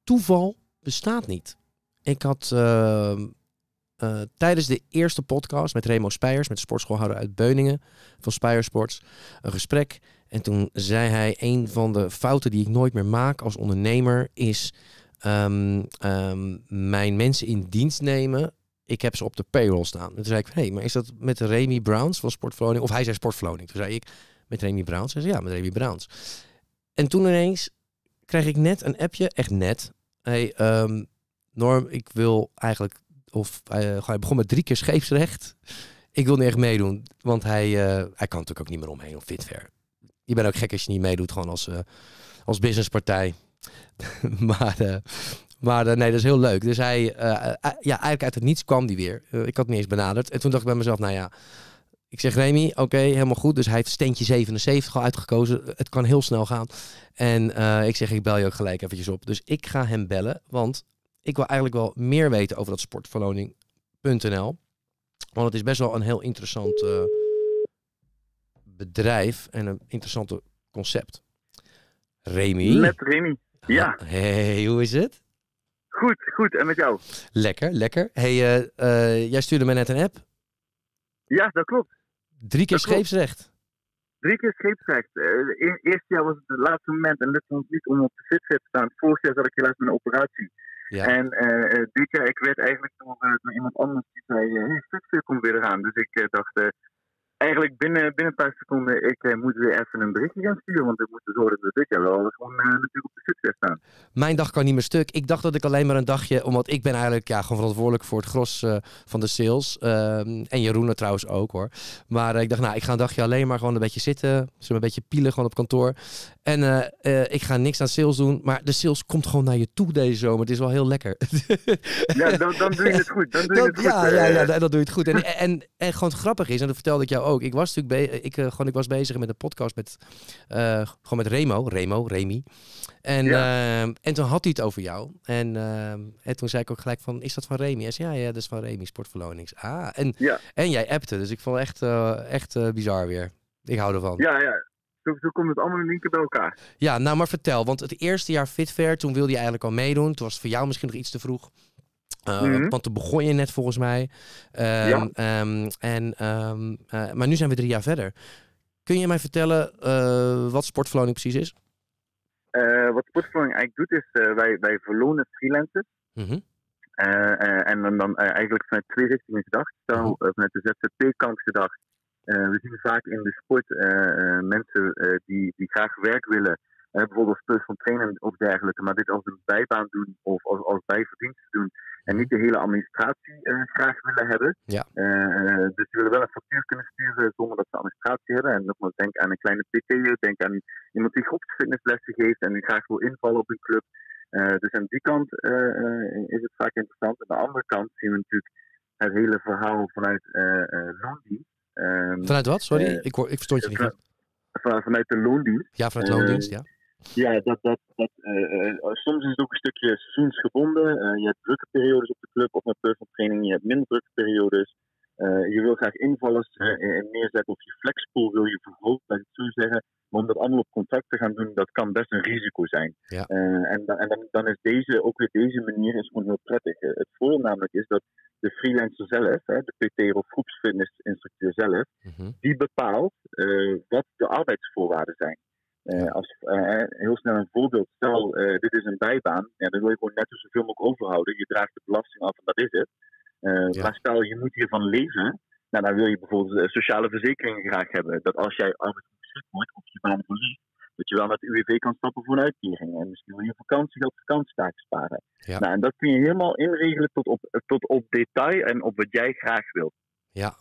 toeval bestaat niet. Ik had tijdens de eerste podcast met Remo Spijers, met de sportschoolhouder uit Beuningen van Spijers een gesprek. En toen zei hij, een van de fouten die ik nooit meer maak als ondernemer is mijn mensen in dienst nemen. Ik heb ze op de payroll staan. En toen zei ik, hé, maar is dat met Remy Browns van Sportverloning? Of hij zei Sportverloning. Toen zei ik, met Remy Browns? Hij zei, ja, met Remy Browns. En toen ineens kreeg ik net een appje, echt net. Hey, Norm, ik wil eigenlijk... hij begon met 3 keer scheepsrecht. Ik wil niet echt meedoen. Want hij kan natuurlijk ook niet meer omheen op Fitfair. Je bent ook gek als je niet meedoet, gewoon als businesspartij. maar nee, dat is heel leuk. Dus hij, eigenlijk uit het niets kwam die weer. Ik had niet eens benaderd. En toen dacht ik bij mezelf, nou ja, ik zeg Remy, oké, helemaal goed. Dus hij heeft steentje 77 al uitgekozen. Het kan heel snel gaan. En ik zeg, ik bel je ook gelijk eventjes op. Dus ik ga hem bellen, want ik wil eigenlijk wel meer weten over dat sportverloning.nl. Want het is best wel een heel interessant bedrijf en een interessante concept. Remy? Met Remy, ja. Hey, hoe is het? Goed. En met jou? Lekker. Hey, jij stuurde mij net een app. Ja, dat klopt. 3 keer scheepsrecht. 3 keer scheepsrecht. Eerste jaar was het het laatste moment en lukte ons niet om op de Fitfair te staan. Vorig jaar zat ik helaas met een operatie. Ja. En dit jaar, ik werd eigenlijk door iemand anders die zei, hey, Fitfair komt weer eraan. Dus ik dacht, eigenlijk binnen een paar seconden, ik moet weer even een berichtje gaan sturen. Want ik moet zorgen dat dit jaar wel gewoon natuurlijk op de Fitfair staan. Mijn dag kan niet meer stuk. Ik dacht dat ik alleen maar een dagje, omdat ik ben eigenlijk gewoon verantwoordelijk voor het gros van de sales. En Jeroen trouwens ook hoor. Maar ik dacht, nou, ik ga een dagje alleen maar gewoon een beetje zitten. Een beetje pielen gewoon op kantoor. En ik ga niks aan sales doen. Maar de sales komt gewoon naar je toe deze zomer. Het is wel heel lekker. Ja, dan doe je het goed. Dan doe je het goed. Ja, dan doe je het goed. En gewoon het grappig is, en dat vertelde ik jou ook. Ik was natuurlijk ik was bezig met een podcast met gewoon met Remy. En toen had hij het over jou. En toen zei ik ook gelijk van, is dat van Remy? Hij zei, ja, dat is van Remy, Sportverlonings. En jij appte, dus ik vond echt bizar weer. Ik hou ervan. Ja. Zo komt het allemaal in één keer bij elkaar. Ja, nou maar vertel. Want het eerste jaar Fitfair, toen wilde je eigenlijk al meedoen. Toen was het voor jou misschien nog iets te vroeg. Want toen begon je net volgens mij. Maar nu zijn we 3 jaar verder. Kun je mij vertellen wat Sportverloning precies is? Wat Sportverloning eigenlijk doet is, wij verlonen freelancers. En dan eigenlijk vanuit 2 richtingen gedacht. Stel, vanuit de ZZP-kant gedacht. We zien vaak in de sport mensen die graag werk willen. Bijvoorbeeld als personal trainer of dergelijke. Maar dit als een bijbaan doen of als bijverdienste doen. En niet de hele administratie graag willen hebben. Ja. Dus die willen wel een factuur kunnen sturen zonder dat ze administratie hebben. En nogmaals, denk aan een kleine PT. Denk aan iemand die groepsfitnesslessen geeft en die graag wil invallen op een club. Dus aan die kant is het vaak interessant. Aan de andere kant zien we natuurlijk het hele verhaal vanuit loondienst. Vanuit wat? Sorry, ik verstond je niet. Vanuit de loondienst. Ja, vanuit de loondienst, ja. Ja, soms is het ook een stukje seizoensgebonden. Je hebt drukke periodes op de club of met personal training. Je hebt minder drukke periodes. Je wil graag invallers neerzetten of je flexpool wil je verhogen, laat ik het zo zeggen. Maar om dat allemaal op contract te gaan doen, dat kan best een risico zijn. Ja. Dan is ook weer deze manier is gewoon heel prettig. Het voordeel namelijk is dat de freelancer zelf, de PT of groepsfitnessinstructeur zelf, die bepaalt wat de arbeidsvoorwaarden zijn. Heel snel een voorbeeld. Stel, dit is een bijbaan. Ja, dan wil je gewoon net zoveel mogelijk overhouden. Je draagt de belasting af en dat is het. Maar stel, je moet hiervan leven. Nou, dan wil je bijvoorbeeld sociale verzekeringen graag hebben. Dat als jij arbeidsongeschikt wordt of je baan verliest, dat je wel met de UWV kan stappen voor een uitkering. En misschien wil je vakantietaken sparen. Ja. Nou, en dat kun je helemaal inregelen tot op detail en op wat jij graag wilt. Ja,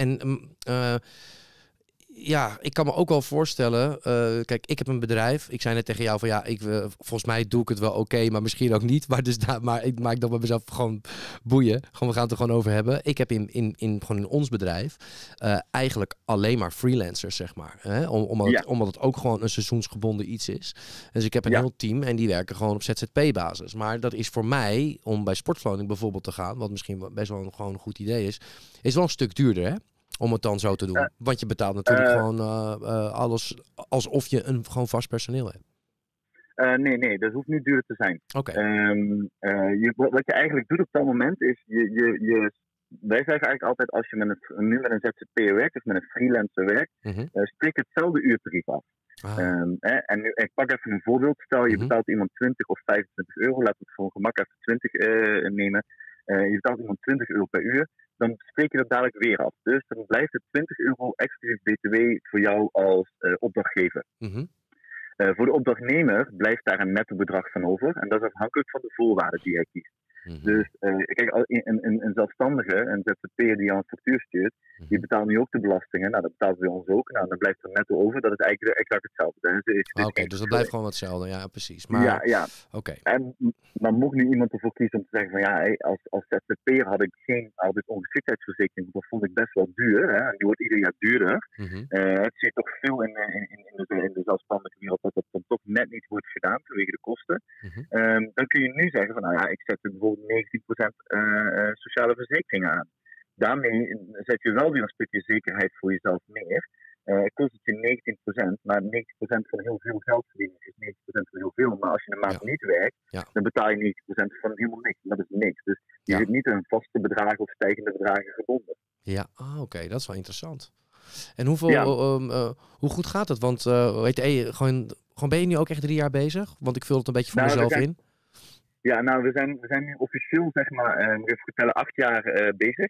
ja, ik kan me ook wel voorstellen. Kijk, ik heb een bedrijf. Ik zei net tegen jou van ja, volgens mij doe ik het wel oké, maar misschien ook niet. Maar ik maak dat bij mezelf gewoon boeien. Gewoon, we gaan het er gewoon over hebben. Ik heb gewoon in ons bedrijf eigenlijk alleen maar freelancers, zeg maar. Hè? Omdat het ook gewoon een seizoensgebonden iets is. Dus ik heb een heel team en die werken gewoon op ZZP-basis. Maar dat is voor mij, om bij Sportverloning bijvoorbeeld te gaan, wat misschien best wel gewoon een goed idee is wel een stuk duurder, hè? Om het dan zo te doen. Want je betaalt natuurlijk gewoon alles alsof je gewoon vast personeel hebt. Nee, dat hoeft niet duurder te zijn. Oké. Wat je eigenlijk doet op dat moment is, wij zeggen eigenlijk altijd, als je nu met een ZZP'er werkt, of met een freelancer werkt, spreek hetzelfde uurtarief af. En nu, ik pak even een voorbeeld. Stel, je betaalt iemand 20 of 25 euro. Laten we het voor gemak even 20 nemen. Je betaalt iemand 20 euro per uur. Dan spreek je dat dadelijk weer af. Dus dan blijft het 20 euro exclusief BTW voor jou als opdrachtgever. Voor de opdrachtnemer blijft daar een netto bedrag van over. En dat is afhankelijk van de voorwaarden die hij kiest. Dus kijk, een zelfstandige, een ZZP'er die jou een factuur stuurt, die betaalt nu ook de belastingen. Nou, dat betaalt bij ons ook. Nou, dan blijft er netto over. Dat is eigenlijk exact hetzelfde. Oké, dus dat blijft gewoon hetzelfde. Ja, precies. Maar, ja. Oké. Maar mocht nu iemand ervoor kiezen om te zeggen van ja, als ZZP'er had ik geen arbeidsongeschiktheidsverzekering. Dat vond ik best wel duur. Hè? En die wordt ieder jaar duurder. Het zie je toch veel in de zelfstandige wereld dat dan toch net niet wordt gedaan vanwege de kosten. Dan kun je nu zeggen van nou ja, ik zet er bijvoorbeeld 19% sociale verzekeringen aan. Daarmee zet je wel weer een stukje zekerheid voor jezelf neer. Kost het je 19%, maar 90% van heel veel geld verdienen is 90% van heel veel. Maar als je een maand niet werkt, dan betaal je 90% van helemaal niks. Dat is niks. Dus je zit niet aan vaste bedragen of stijgende bedragen gebonden. Ja, oké, dat is wel interessant. En hoe goed gaat het? Want gewoon ben je nu ook echt 3 jaar bezig? Want ik vul het een beetje voor mezelf in. Ja, nou, we zijn nu officieel, zeg maar, moet ik even vertellen, 8 jaar bezig.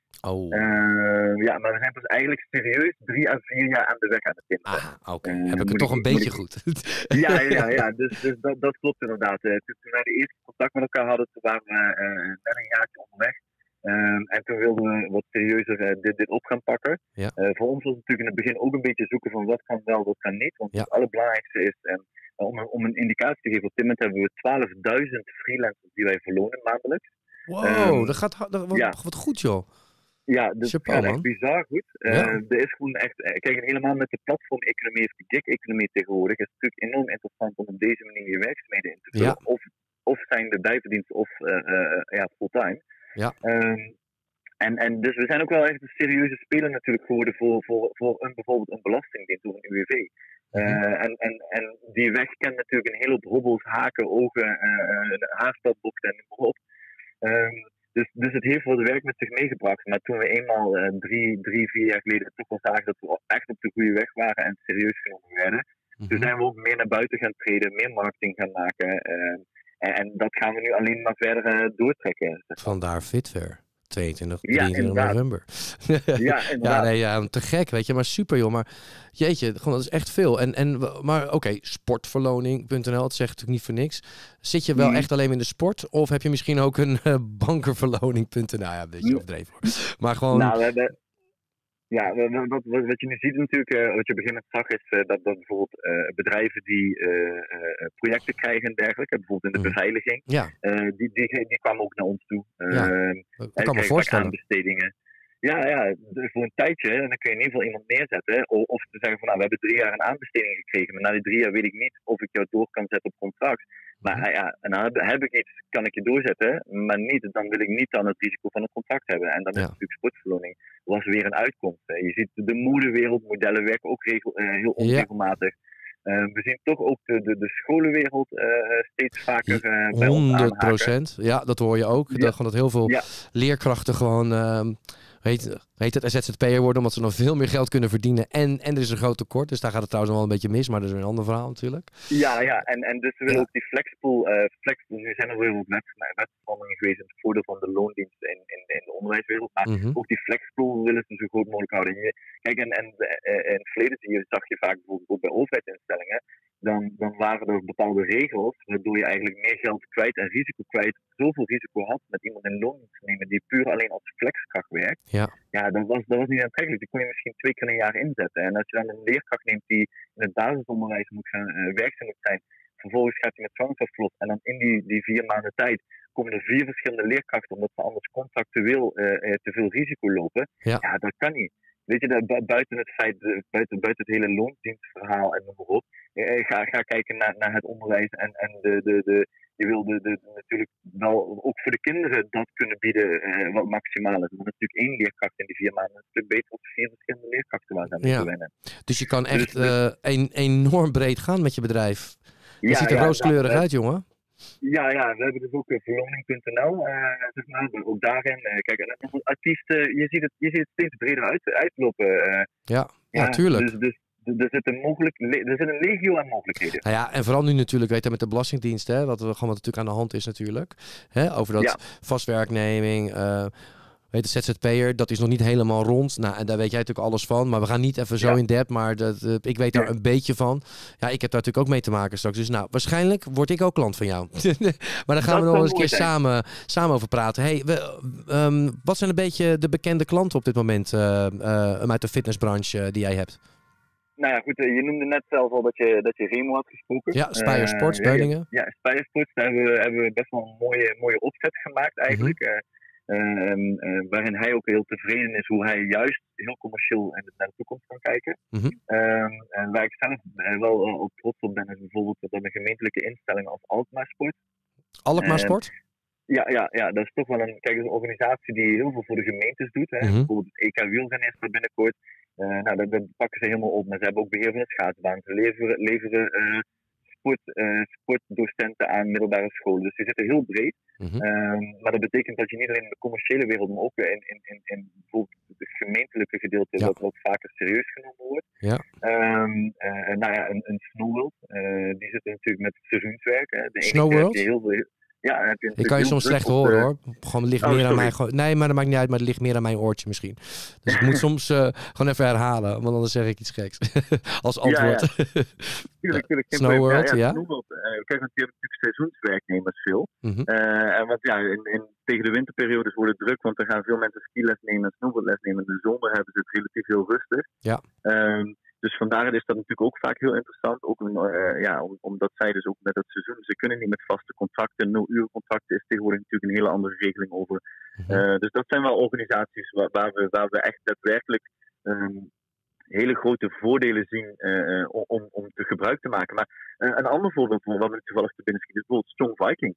Maar we zijn pas eigenlijk serieus 3 à 4 jaar aan de weg aan het timmeren. Oké. Heb ik het toch een beetje goed? Ja. Dus dat klopt inderdaad. Toen wij de eerste contact met elkaar hadden, toen waren we net een jaartje onderweg. En toen wilden we wat serieuzer dit op gaan pakken. Voor ons was het natuurlijk in het begin ook een beetje zoeken van wat kan wel, wat kan niet. Want het allerbelangrijkste is... Om een indicatie te geven, op dit moment hebben we 12.000 freelancers die wij verlonen maandelijks. Wow, dat gaat wat goed, joh. Ja, dus het gaat echt bizar goed. Er is gewoon echt, kijk, helemaal met de platform-economie of de gig-economie tegenwoordig, is het natuurlijk enorm interessant om op deze manier je werkzaamheden in te vullen. Of zijn de bijverdiensten of fulltime. En dus we zijn ook wel echt een serieuze speler natuurlijk geworden voor bijvoorbeeld een belastingdienst of een UWV. En die weg kent natuurlijk een hele hoop hobbels, haken, ogen, haarspelbochten en noem maar op. Dus het heeft wat werk met zich meegebracht. Maar toen we eenmaal 4 jaar geleden toch wel zagen dat we echt op de goede weg waren en serieus genomen werden, toen zijn we ook meer naar buiten gaan treden, meer marketing gaan maken. En dat gaan we nu alleen maar verder doortrekken. Vandaar Fitver. 23 november. Te gek, weet je. Maar super, joh. Maar jeetje, gewoon, dat is echt veel. Maar oké, sportverloning.nl, het zegt natuurlijk niet voor niks. Zit je wel echt alleen in de sport? Of heb je misschien ook een bankerverloning.nl? Ja, een beetje overdreven hoor. Maar gewoon... Nou, we hebben... Ja, wat je nu ziet natuurlijk, wat je beginnend zag, is dat bijvoorbeeld bedrijven die projecten krijgen en dergelijke, bijvoorbeeld in de beveiliging, die kwamen ook naar ons toe. Ik kan me voorstellen. Aanbestedingen. Ja, voor een tijdje, en dan kun je in ieder geval iemand neerzetten, of te zeggen van nou, we hebben 3 jaar een aanbesteding gekregen, maar na die 3 jaar weet ik niet of ik jou door kan zetten op contract. Maar en dan heb ik iets, kan ik je doorzetten, maar niet, dan wil ik niet dan het risico van een contract hebben. En dan is natuurlijk sportverloning was weer een uitkomst. Je ziet de modewereld, modellen werken ook heel onregelmatig. We zien toch ook de scholenwereld steeds vaker bij ons aanhaken. 100%, ja, dat hoor je ook. Dat heel veel leerkrachten gewoon... Heet het ZZP'er worden, omdat ze nog veel meer geld kunnen verdienen. En er is een groot tekort, dus daar gaat het trouwens nog wel een beetje mis, maar dat is weer een ander verhaal natuurlijk. En dus we willen ook die flexpool, nu zijn er heel veel wetsveranderingen geweest in het voordeel van de loondienst in de onderwijswereld, maar ook die flexpool willen ze zo groot mogelijk houden. Kijk, en in het verleden zag je vaak bijvoorbeeld ook bij overheidsinstellingen, dan waren er bepaalde regels, waardoor je eigenlijk meer geld kwijt en risico kwijt, zoveel risico had met iemand in loondienst te nemen die puur alleen als flexkracht werkt. Ja, dat was niet aantrekkelijk. Die kon je misschien 2 keer een jaar inzetten. En als je dan een leerkracht neemt die in het basisonderwijs moet gaan werkzaam moet zijn, vervolgens gaat hij met zwangerschapsverlof en dan in die 4 maanden tijd komen er 4 verschillende leerkrachten omdat ze anders contractueel te veel risico lopen. Ja, dat kan niet. Weet je, buiten het feit, buiten het hele loondienstverhaal en noem maar op, ga kijken naar het onderwijs en je wil natuurlijk wel ook voor de kinderen dat kunnen bieden wat maximaal is. Want natuurlijk 1 leerkracht in die 4 maanden een stuk beter dan 4 verschillende leerkrachten waar ze aan moeten wennen. Dus je kan echt enorm breed gaan met je bedrijf. Het ziet er rooskleurig uit, jongen. Ja, we hebben dus ook verloning.nl, zeg maar. Ook daarin, kijk, en dan artiesten, je ziet het steeds breder uitlopen. Ja, tuurlijk. Dus er zit een legio aan mogelijkheden. Nou ja, en vooral nu natuurlijk, weet je, met de Belastingdienst, hè, wat natuurlijk aan de hand is natuurlijk. Hè, over dat vastwerkneming, weet de ZZP'er, dat is nog niet helemaal rond. Nou, en daar weet jij natuurlijk alles van. Maar we gaan niet even zo in depth, maar ik weet daar een beetje van. Ja, ik heb daar natuurlijk ook mee te maken straks. Dus nou, waarschijnlijk word ik ook klant van jou. Maar daar gaan we nog eens een keer samen over praten. Hey, wat zijn een beetje de bekende klanten op dit moment uit de fitnessbranche die jij hebt? Nou ja, goed, je noemde net zelf al dat je Remo had gesproken. Ja, Spire Sports, Beuningen. Ja, Spire Sports, daar hebben we best wel een mooie opzet gemaakt eigenlijk. Waarin hij ook heel tevreden is hoe hij juist heel commercieel naar de toekomst kan kijken. En waar ik zelf wel op trots op ben, is bijvoorbeeld dat een gemeentelijke instelling als Alkmaar Sport. Alkmaar Sport? Ja, dat is toch wel een organisatie die heel veel voor de gemeentes doet. Hè. Bijvoorbeeld het EK wielrennen is er binnenkort. Dat pakken ze helemaal op. Maar ze hebben ook beheer van de schaatsbaan. Ze leveren sportdocenten aan middelbare scholen. Dus die zitten heel breed. Maar dat betekent dat je niet alleen in de commerciële wereld, maar ook in bijvoorbeeld het gemeentelijke gedeelte wat ook vaker serieus genomen wordt. Een Snowworld, die zit natuurlijk met seizoenswerk. Hè. Snowworld? Ik kan je soms slecht horen hoor. Gewoon ligt meer aan mij. Nee, maar dat maakt niet uit, maar het ligt meer aan mijn oortje misschien. Dus ik moet soms gewoon even herhalen, want anders zeg ik iets geks. Als antwoord. Tuurlijk. Snowworld, Snowworld. Kijk, want je hebt natuurlijk seizoenswerknemers veel. Want tegen de winterperiodes wordt het druk, want er gaan veel mensen skiles nemen en snowboardles nemen. In de zomer hebben ze het relatief heel rustig. Dus vandaar is dat natuurlijk ook vaak heel interessant. Ook omdat zij dus ook met het seizoen, ze kunnen niet met vaste contracten. 0-uur-contracten is tegenwoordig natuurlijk een hele andere regeling over. Dus dat zijn wel organisaties waar we echt daadwerkelijk hele grote voordelen zien om te gebruik te maken. Maar een ander voorbeeld wat me toevallig te binnen schiet is bijvoorbeeld Strong Viking.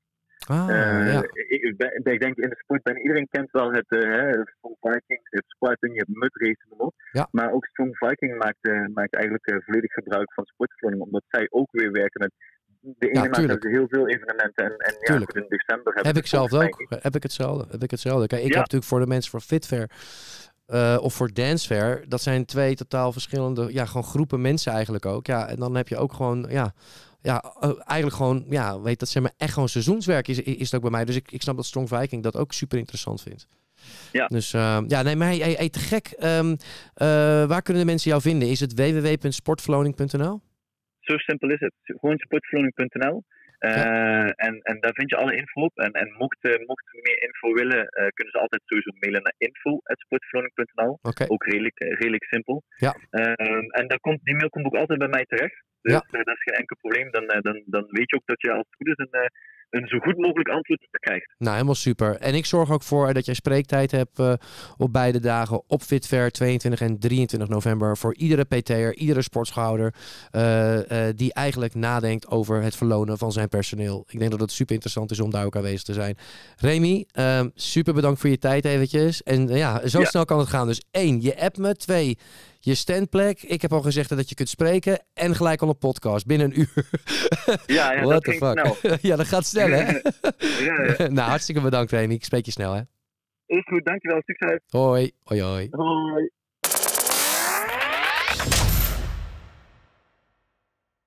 Ik denk in de sport iedereen kent wel het Strong Viking, het Spartan, je hebt mudrace en op. Maar ook Strong Viking maakt eigenlijk volledig gebruik van sportverloning, omdat zij ook weer werken met de ene maand hebben ze heel veel evenementen en in december heb ik zelf ook. Heb ik hetzelfde. Kijk, ik heb natuurlijk voor de mensen voor Fitfair of voor Dancefair, dat zijn twee totaal verschillende, gewoon groepen mensen eigenlijk ook. Ja, en dan heb je ook gewoon, eigenlijk gewoon, weet dat zeg maar echt gewoon seizoenswerk is het ook bij mij. Dus ik snap dat Strong Viking dat ook super interessant vindt. Ja. Dus maar te gek. Waar kunnen de mensen jou vinden? Is het www.sportverloning.nl? Zo simpel is het. Gewoon sportverloning.nl. En daar vind je alle info op. En mocht meer info willen, kunnen ze altijd sowieso mailen naar info@sportverloning.nl. Ook redelijk simpel. En die mail komt ook altijd bij mij terecht. Dus dat is geen enkel probleem. Dan weet je ook dat je als het goed is een zo goed mogelijk antwoord krijgt. Nou, helemaal super. En ik zorg ook voor dat jij spreektijd hebt op beide dagen op Fitfair 22 en 23 november voor iedere PT'er, iedere sportschouder die eigenlijk nadenkt over het verlonen van zijn personeel. Ik denk dat het super interessant is om daar ook aanwezig te zijn. Remy, super bedankt voor je tijd eventjes. En zo snel kan het gaan. Dus 1, je appt me. 2, je standplek. Ik heb al gezegd dat je kunt spreken. En gelijk al een podcast binnen een uur. Dat ging snel. Ja, dat gaat snel, hè? Nou, hartstikke bedankt, Remy. Ik spreek je snel, hè? Is goed, dankjewel. Succes. Hoi. Hoi.